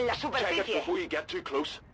en la superficie. Before you get too close.